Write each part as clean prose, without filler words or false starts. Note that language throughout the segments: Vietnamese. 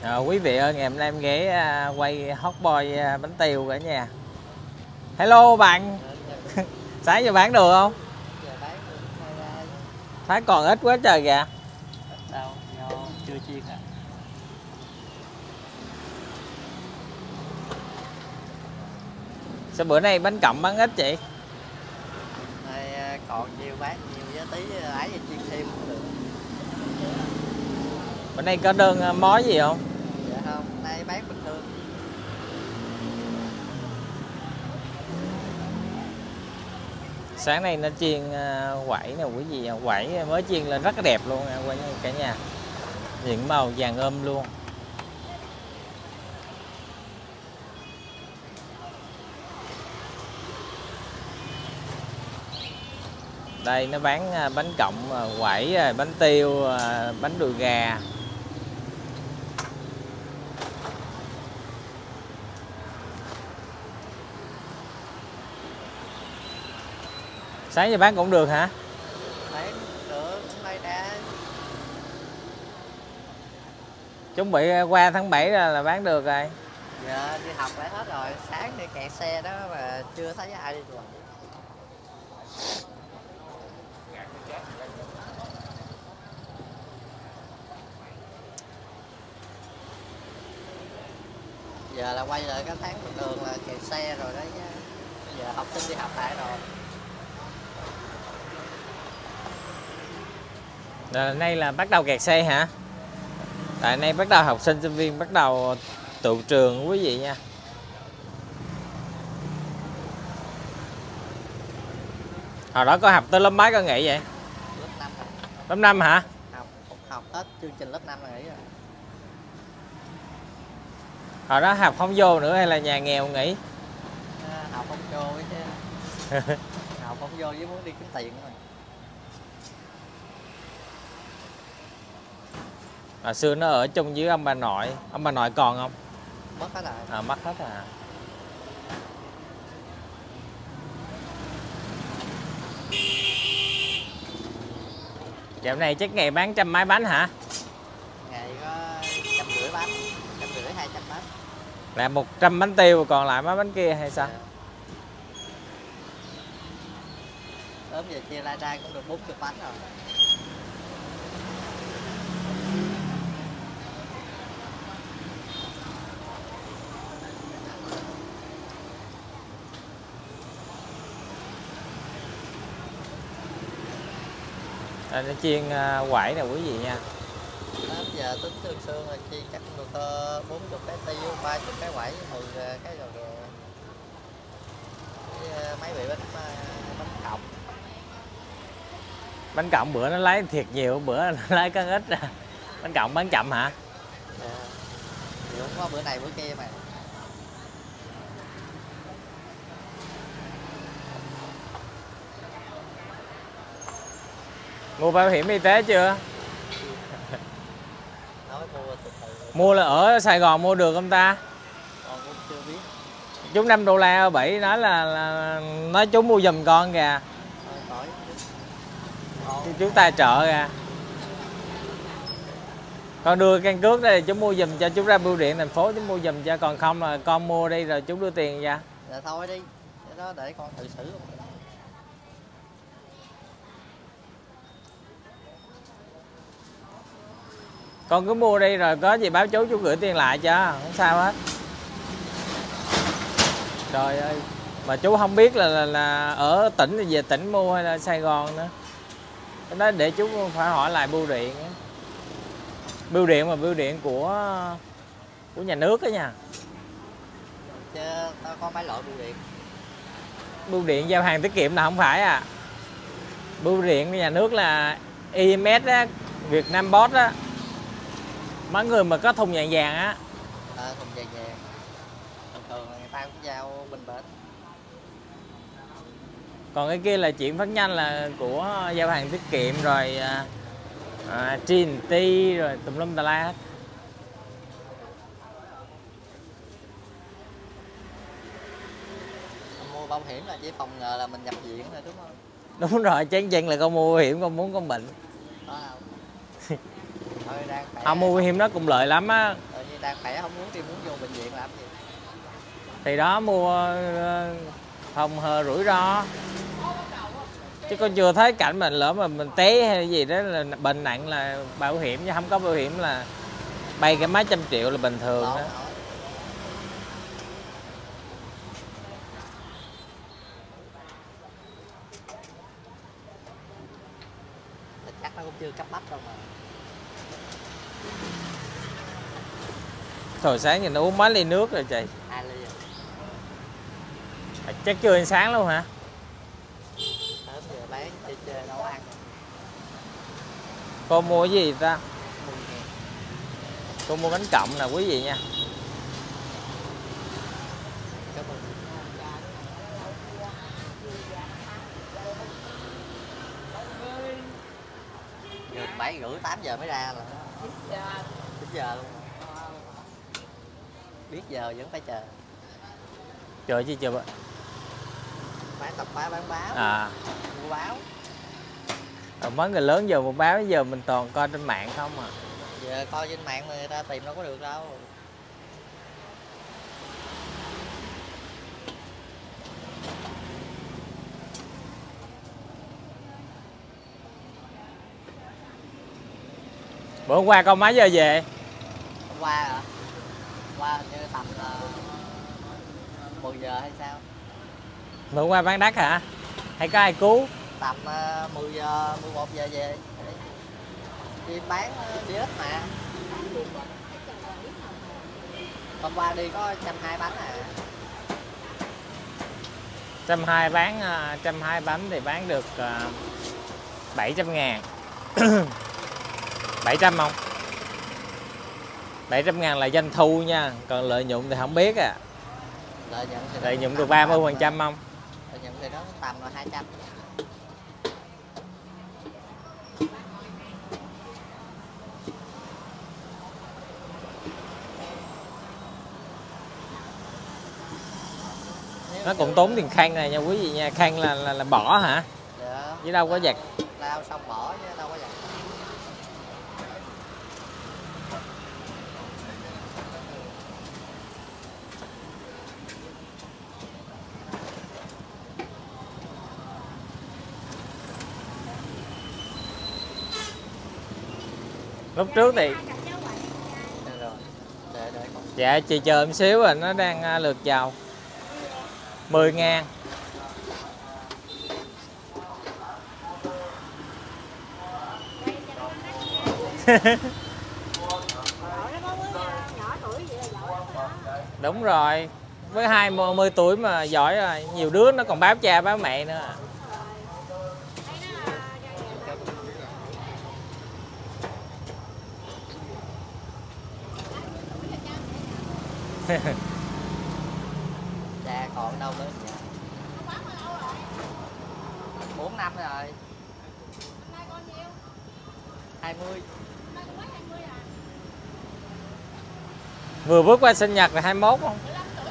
Quý vị ơi, ngày hôm nay em ghé quay hot boy bánh tiêu cả nhà. Hello bạn. Sáng giờ bán được không? Thấy còn ít quá trời kìa. Ít đâu, do chưa chiên à. Sao bữa nay bánh cọng bán ít chị? Nay còn nhiều bán nhiều giá tí ấy thì chiên thêm cũng được. Bữa nay có đơn món gì không? Dạ không, nay bán bình thường. Sáng nay nó chiên quẩy nè quý vị, quẩy mới chiên lên rất là đẹp luôn nha cả nhà. Những màu vàng ươm luôn. Đây nó bán bánh cọng, quẩy, bánh tiêu, bánh đùi gà. Sáng giờ bán cũng được hả? Bán được, nay đã. Chuẩn bị qua tháng 7 là bán được rồi. Giờ đi học lại hết rồi, sáng đi kẹt xe đó mà chưa thấy ai đi rồi. Giờ là quay lại cái tháng bình thường là kẹt xe rồi đó chứ. Giờ học sinh đi học lại rồi. Rồi, nay là bắt đầu kẹt xe hả? Tại nay bắt đầu học sinh sinh viên bắt đầu tụ trường quý vị nha. Hồi đó có học tới lớp mấy có nghỉ vậy? Lớp 5 rồi. Lớp 5 hả? Học hết chương trình lớp 5 là nghỉ rồi. Hồi đó học không vô nữa hay là nhà nghèo nghỉ? Học không vô chứ. Học không vô với muốn đi kiếm tiền rồi. Hồi xưa nó ở chung với ông bà nội. Ông bà nội còn không? Mất hết rồi. Mất hết à. Dạo này chắc ngày bán trăm mấy bánh hả? Ngày có 150 bánh, 150 200 bánh. Là 100 bánh tiêu còn lại mấy bánh kia hay sao? Sớm giờ chia lai rai cũng được 40 bánh rồi. Đây nó chiên quẩy nè quý vị nha. Sớm giờ tính tương xương là chi chắc cũng được 40 cái tiêu, 30 cái quẩy, 10 cái rồi kìa. Mấy vị bánh cọng. Bánh cọng bữa nó lấy thiệt nhiều, bữa nó lấy có ít. Bánh cọng bán chậm hả? Dạ. Thì không có bữa này bữa kia mà. Mua bảo hiểm y tế chưa? Nói mua từ từ. Mua là ở Sài Gòn mua được không ta? Con cũng chưa biết. Chú $5 ở Bỉ nói là nói chú mua giùm con kìa. Thôi Chú tài trợ kìa. Con đưa căn cước đây chú mua giùm cho, chú ra bưu điện thành phố chú mua giùm cho, còn không là con mua đi rồi chú đưa tiền ra. Dạ thôi đi, cái đó để con tự xử luôn. Con cứ mua đi rồi có gì báo chú gửi tiền lại cho, không sao hết. Trời ơi, mà chú không biết là ở tỉnh thì về tỉnh mua hay là Sài Gòn nữa. Cái đó để chú phải hỏi lại bưu điện. Bưu điện mà bưu điện của nhà nước đó nha. Chứ tao có mấy loại bưu điện. Bưu điện giao hàng tiết kiệm là không phải à. Bưu điện của nhà nước là IMS á, Việt Nam Post á. Mấy người mà có thùng vàng vàng á. Thùng vàng vàng. Thường thường là người ta cũng giao bên bển. Còn cái kia là chuyển phát nhanh là của giao hàng tiết kiệm rồi TNT rồi tùm lum tà la hết. Mua bảo hiểm là chỉ phòng ngừa là mình nhập viện rồi đúng không? Đúng rồi, chán chán là con mua bảo hiểm con muốn con bệnh. Đó đâu. Thôi đang khỏe. Mua bảo hiểm nó cũng lợi lắm á. Tự nhiên đang khỏe không muốn đi, muốn vô bệnh viện làm gì. Thì đó mua phòng hờ rủi ro. Chứ con chưa thấy cảnh mình lỡ mà mình té hay gì đó là bệnh nặng là bảo hiểm, chứ không có bảo hiểm là bay cái mấy trăm triệu là bình thường đó. Chắc nó cũng chưa cấp bách đâu mà. Thôi sáng giờ nó uống mấy ly nước rồi chị? 2 ly rồi. Chắc chưa ăn sáng luôn hả? Sớm giờ bán đi chơi nấu ăn. Cô mua cái gì ta? Cô mua bánh cọng nè quý vị nha. Cảm ơn. Giờ 7 rưỡi 8 giờ mới ra rồi. 9 giờ luôn. Biết giờ vẫn phải chờ. Chờ chứ chờ. Bán tập báo, bán báo. À. Mua báo. Mấy người lớn giờ một báo, giờ mình toàn coi trên mạng không à. Giờ coi trên mạng mà người ta tìm đâu có được đâu. Bữa hôm qua con mấy giờ về? Hôm qua hả? Hôm qua hình như tầm 10 giờ hay sao? Bữa hôm qua bán đắt hả? Hay có ai cứu? Tầm 10 giờ, 11 giờ về. Đi bán đi ít mà. Hôm qua đi có 120 bánh à. 120 bán 120 bánh thì bán được 700.000. 700 không? 700.000 là doanh thu nha, còn lợi nhuận thì không biết à. Lợi nhuận được 30% không? Lợi nhuận thì nó tầm là 200. Nó cũng tốn tiền khăn này nha quý vị nha, khăn là bỏ hả? Dạ. Chứ đâu có giặt. Lao xong bỏ chứ đâu có giặt. Lúc trước thì Rồi. Để con. dạ chị chờ em xíu rồi, nó đang lượt vào 10.000. Đúng rồi, với 20 tuổi mà giỏi rồi, nhiều đứa nó còn báo cha báo mẹ nữa. Cha còn đâu nữa nhỉ? 4 năm rồi. Năm nay con nhiêu? 20. Vừa bước qua sinh nhật là 21 không?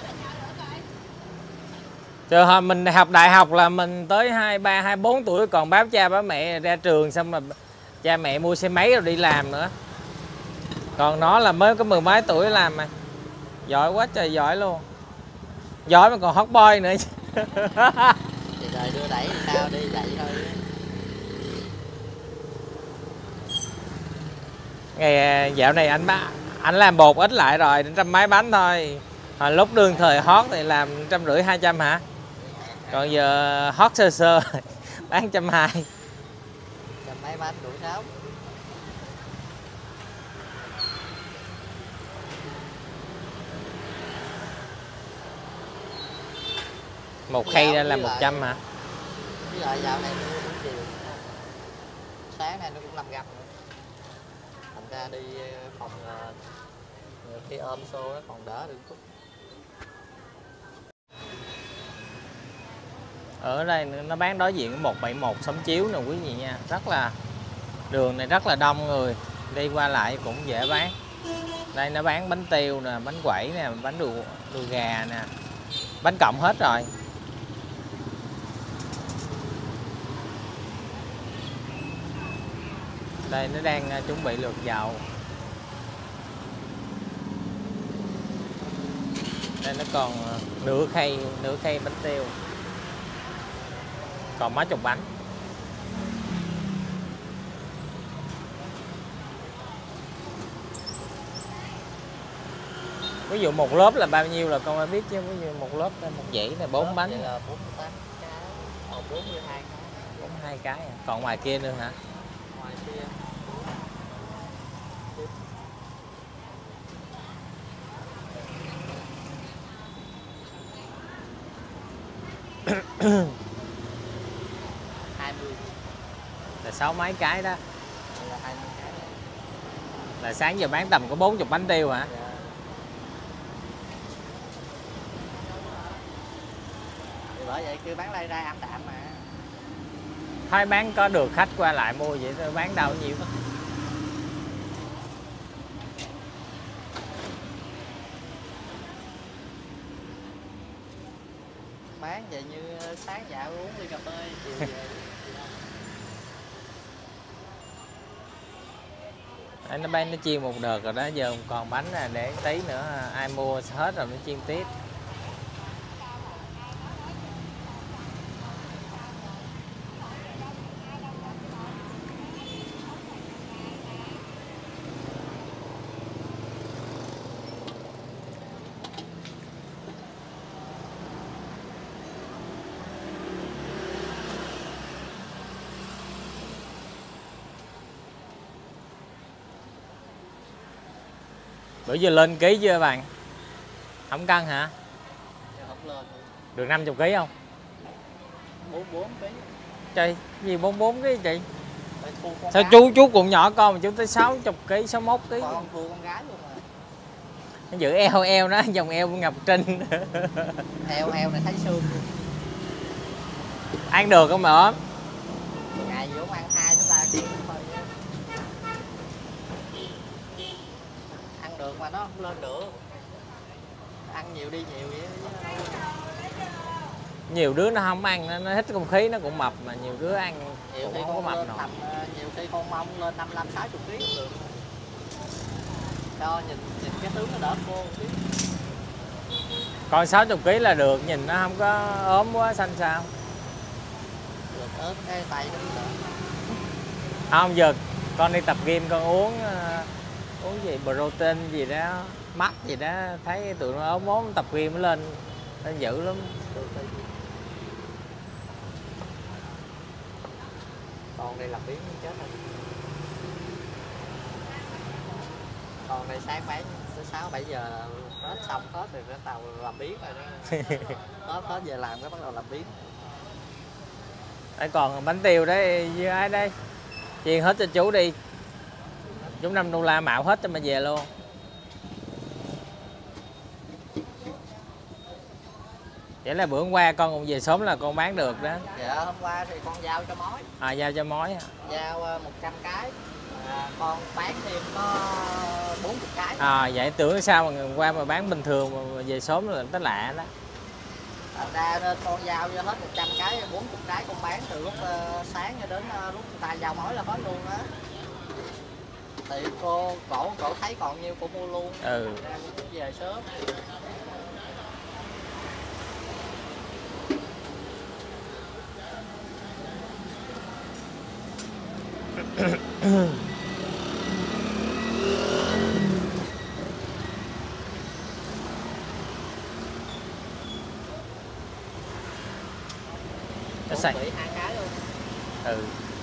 Chờ hồi mình học đại học là mình tới 23, 24 tuổi còn báo cha báo mẹ, ra trường xong là cha mẹ mua xe máy rồi đi làm nữa. Còn nó là mới có 10 mấy tuổi làm mà. Giỏi quá trời giỏi luôn. Giỏi mà còn hot boy nữa. Thì đời đưa đẩy thì sao đi vậy thôi. Ngày dạo này anh làm bột ít lại rồi, 100 mấy bánh thôi. Hồi lúc đương thời hot thì làm 150, 200 hả? Còn giờ hot sơ sơ bán 120. 100 mấy bánh đủ sống. Một khay ra là 100 hả? Với lại dạo này mua buổi chiều. Sáng nay nó cũng 5 gram nữa. Thành ra đi phòng nhiều khi ôm xô nó còn đỡ được chút. Ở đây nó bán đối diện 171 Sống Chiếu nè quý vị nha. Rất là đường này rất là đông người, đi qua lại cũng dễ bán. Đây nó bán bánh tiêu nè, bánh quẩy nè, bánh đùi gà nè, bánh cọng hết rồi. Đây nó đang chuẩn bị lượt vào. Đây nó còn nửa khay bánh tiêu, còn mấy chục bánh. Ví dụ một lớp là bao nhiêu là con phải biết chứ. Ví dụ một lớp một dãy này 4 bánh là 48 cái, còn 42 cái. 42 cái à. Còn ngoài kia nữa hả? Ngoài kia là 6 mấy cái đó. là 20 cái. Là sáng giờ bán tầm có 40 bánh tiêu hả? Dạ. Thì bởi vậy cứ bán lai ra ăn tạm mà. Thấy bán có được khách qua lại mua vậy thôi, bán đâu nhiều. Bán vậy như sáng dạo uống ly cà phê, chiều về. Đấy, nó bán nó chiên một đợt rồi đó, giờ còn bánh là để tí nữa ai mua hết rồi nó chiên tiếp. Bữa giờ lên ký chưa bạn? Không cân hả? Không lên. Được 50 kg không? 44 kg. Trời, gì 44 kg chị? Sao gái. chú cũng nhỏ con mà chú tới 60 kg, 61 kg. Con thua con gái luôn mà. Nó giữ eo nó, dòng eo Ngọc Trinh. Eo này thấy xương luôn. Ăn được không mà ốm? Ngày gì cũng ăn 2 đến 3 kg thôi. Ăn được mà nó không lên được. Ăn nhiều đi nhiều vậy. Nhiều đứa nó không ăn, nó hít không khí nó cũng mập, mà nhiều đứa ăn Nhiều khi cũng không có mập nổi. Nhiều khi con mong lên 55 60 kg cũng được. Cho nhìn cái tướng nó đỡ khô một tí. Còn 60 kg là được, nhìn nó không có ốm quá xanh sao. Được ớt cái tay nó bị đỡ. Không, giờ con đi tập gym con uống gì protein gì đó, mắt gì đó, thấy tụi nó ốm tập gym nó lên dữ lắm. Còn đây làm biến chết rồi. Còn này sáng bán 6-7 giờ Tết xong hết rồi cái tàu làm biến rồi đó. Tết về làm cái bắt đầu làm biến. Đấy, còn bánh tiêu đấy với ai đây? Chiên hết cho chú đi. Chú $5 mạo hết cho mà về luôn. Vậy là bữa hôm qua con còn về sớm là con bán được đó. Dạ hôm qua thì con giao cho mối. À, giao cho mối. Giao 100 cái. Con bán thêm có 40 cái. À, vậy tưởng sao mà ngày hôm qua mà bán bình thường mà về sớm là tới lạ đó. Thành ra nên con giao cho hết 100 cái, 40 cái con bán từ lúc sáng cho đến lúc người ta giao mối là hết luôn á. Thì cổ thấy còn nhiêu cô mua luôn. Ừ. Ra cũng về sớm. Nó sạch. Bị 2 cái luôn. Ừ.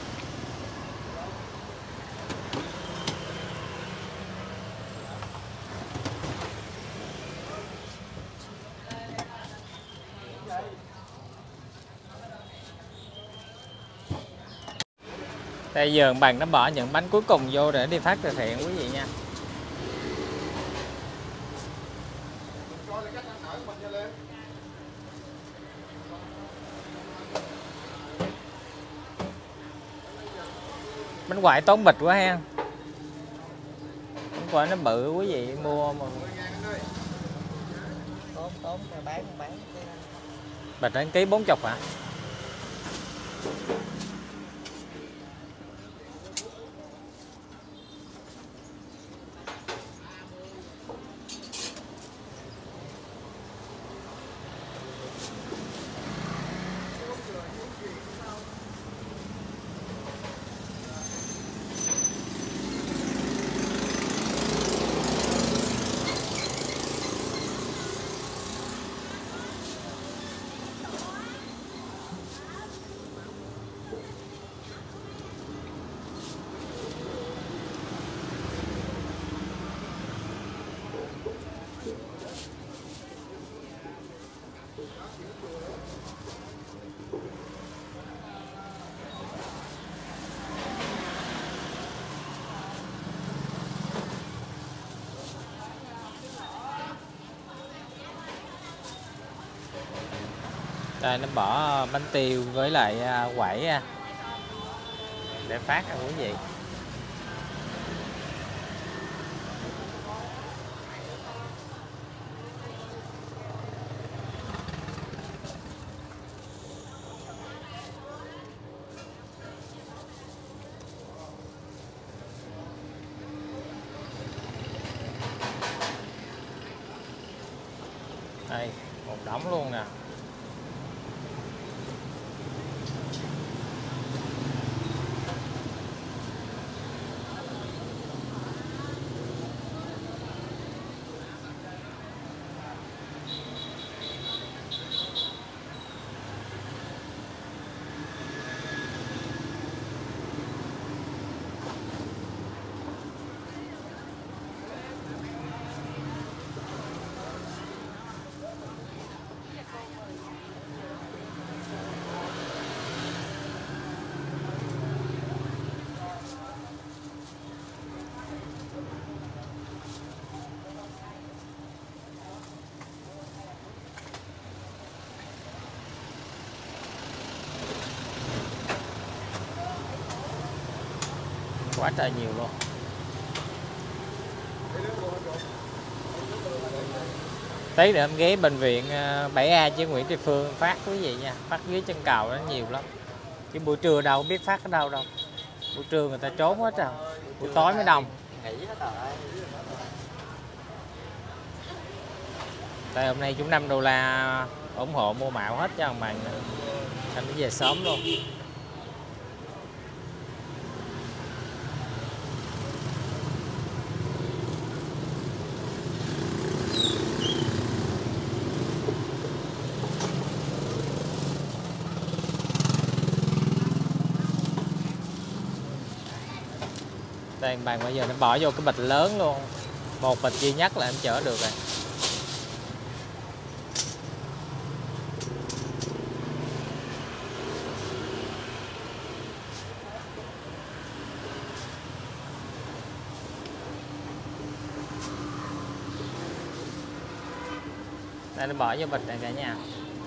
Bây giờ bằng nó bỏ những bánh cuối cùng vô để đi phát từ thiện quý vị nha. Bánh quại tốn bịch quá ha. Bánh quại nó bự quý vị mua mà. Tốn bán. Bịch đến ký 40 hả? Đây nó bỏ bánh tiêu với lại quẩy để phát nha quý vị. Đây, một đống luôn nè. Quá trời nhiều luôn. Tí nữa em ghé bệnh viện 7A chứ Nguyễn Tri Phương phát quý vị nha. Phát dưới chân cầu nó nhiều lắm. Chứ buổi trưa đâu biết phát ở đâu đâu. Buổi trưa người ta trốn hết rồi. Buổi tối mới đông. Nghỉ hết rồi. Đây hôm nay chúng $5 ủng hộ mua mạo hết cho ông bạn. Anh mới về sớm luôn. Đây bạn bây giờ nó bỏ vô cái bịch lớn luôn. Một bịch duy nhất là em chở được rồi. Đây nó bỏ vô bịch này cả nhà.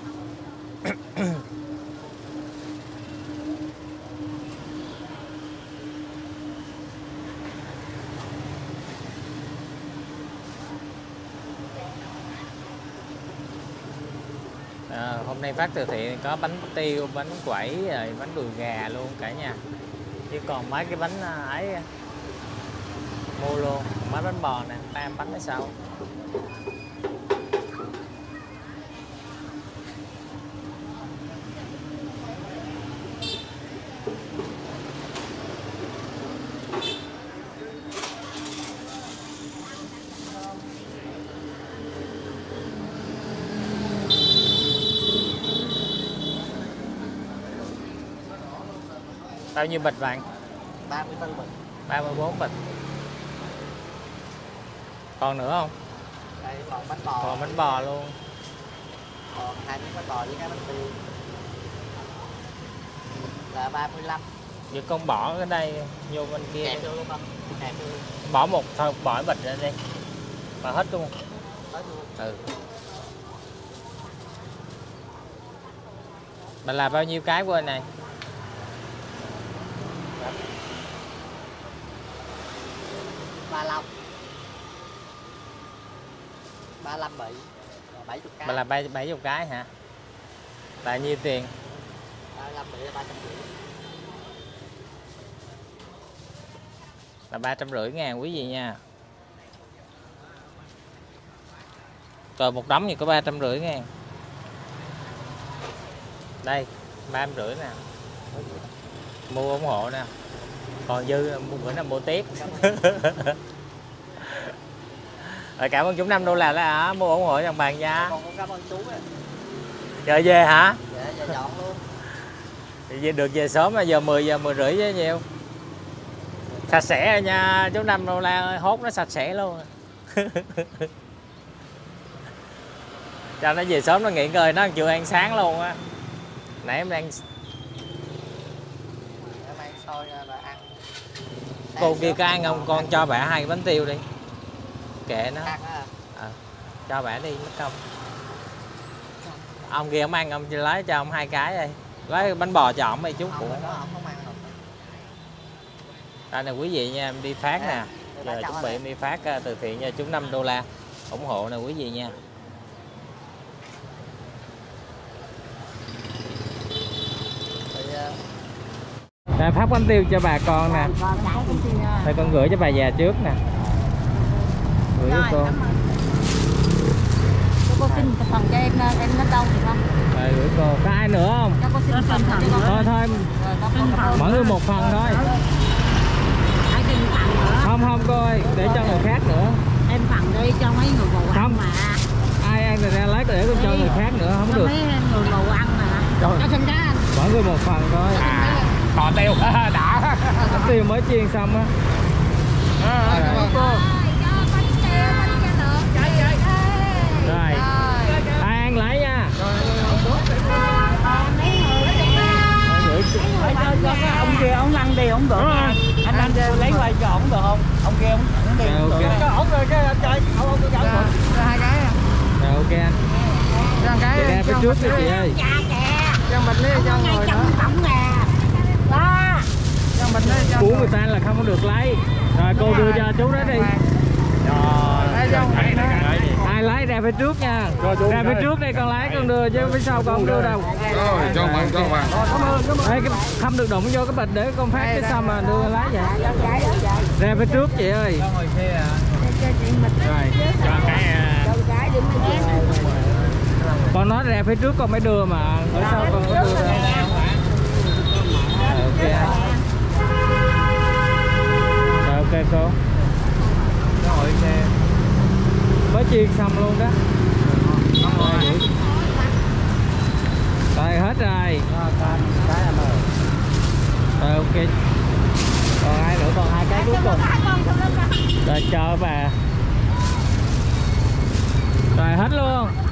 Hôm nay phát từ thiện có bánh tiêu, bánh quẩy, rồi bánh đùi gà luôn cả nhà. Chứ còn mấy cái bánh ấy mua luôn, mấy bánh bò nè, 3 bánh ở sau. Bao nhiêu bịch bạn? 34 bịch. 34 bịch. Còn nữa không? Đây còn bánh bò. Còn bánh bò luôn. Còn 2 miếng bánh bò với cái bánh tiêu. Là 35. Vậy con bỏ cái đây vô bên kia. Kẹp vô luôn không? Kẹp vô luôn. Bỏ một thôi, bỏ bịch ra đi. Bỏ hết luôn. Hết luôn. Ừ. Mình làm bao nhiêu cái quên này? 35. 35 bị. 70 cái. Mình làm 70 cái hả? Là nhiêu tiền? 35 bị là 350. Là 350.000 quý vị nha. Rồi một đống thì có 350.000. Đây 350 nè. Mua ủng hộ nè. Còn dư bữa nào mua tiếp. Rồi cảm ơn chúng $5 là hả? Mua ủng hộ cho bạn nha. Con cũng cảm ơn chú. Chờ về hả? Dạ, giờ dọn luôn. Thì được về sớm là giờ 10 giờ 10 rưỡi với nhiều. Sạch sẽ rồi nha, chú $5 ơi, hốt nó sạch sẽ luôn. Cho nó về sớm nó nghỉ ngơi, nó chưa ăn sáng luôn á. Nãy em đang Em xôi bà ăn. cô kia có ăn không? Con cho bả 2 cái bánh tiêu đi. Kệ nó. Ăn á. Cho bả đi mất công. Ông kia ông ăn, ông lấy cho ông 2 cái đây. Lấy bánh bò cho ổng đi chút của. Không ăn đâu. Đây nè quý vị nha, em đi phát nè. Giờ chuẩn bị em đi phát từ thiện cho chúng $5 ủng hộ nè quý vị nha. Đây phát bánh tiêu cho bà con nè. Đây con gửi cho bà già trước nè. Gửi cho cô. Cô xin phần cho em nó đâu được không? Rồi gửi cô. Có ai nữa không? Cho cô xin phần cho con. Thôi thôi. Mỗi người một phần thôi. Ai xin phần nữa? Không cô ơi, để cho người khác nữa. Em phần đi cho mấy người bầu ăn mà. Ai ăn thì ra lấy để con cho người khác nữa không được. Mấy người bầu ăn mà. Cho xin cái anh. Mỗi người một phần thôi. Còn tiêu đã. Tiêu mới chiên xong á. Rồi. Ai ăn lấy nha. Ông kia ông ăn đi ông được. Anh ăn lấy quay cho ổng được không? Ông kia ông đi. Cho ổng rồi chứ trời. Ông cho ổng. 2 cái. Rồi ok anh. Cho cái. Chị ra phía trước đi chị ơi. Cho mình đi cho người nữa. Đó. Cho mình đi cho. Của người ta là không có được lấy. Rồi cô đưa cho chú đó đi. Ai lấy ra phía trước nha. Ra phía trước đây con lấy con đưa chứ phía sau con không đưa đâu. Rồi cho bạn. Đây, không được đụng vô cái bịch để con phát cái xong mà đưa lấy vậy. Ra phía trước chị ơi. Rồi cho cái con nói ra phía trước con mới đưa mà ở sau con mới đưa ra. Ok. Rồi ok cô. Mới chiên xong luôn đó. Rồi hết rồi. Rồi ok. Còn ai nữa, còn 2 cái cuối cùng. Rồi cho bà. Rồi hết luôn.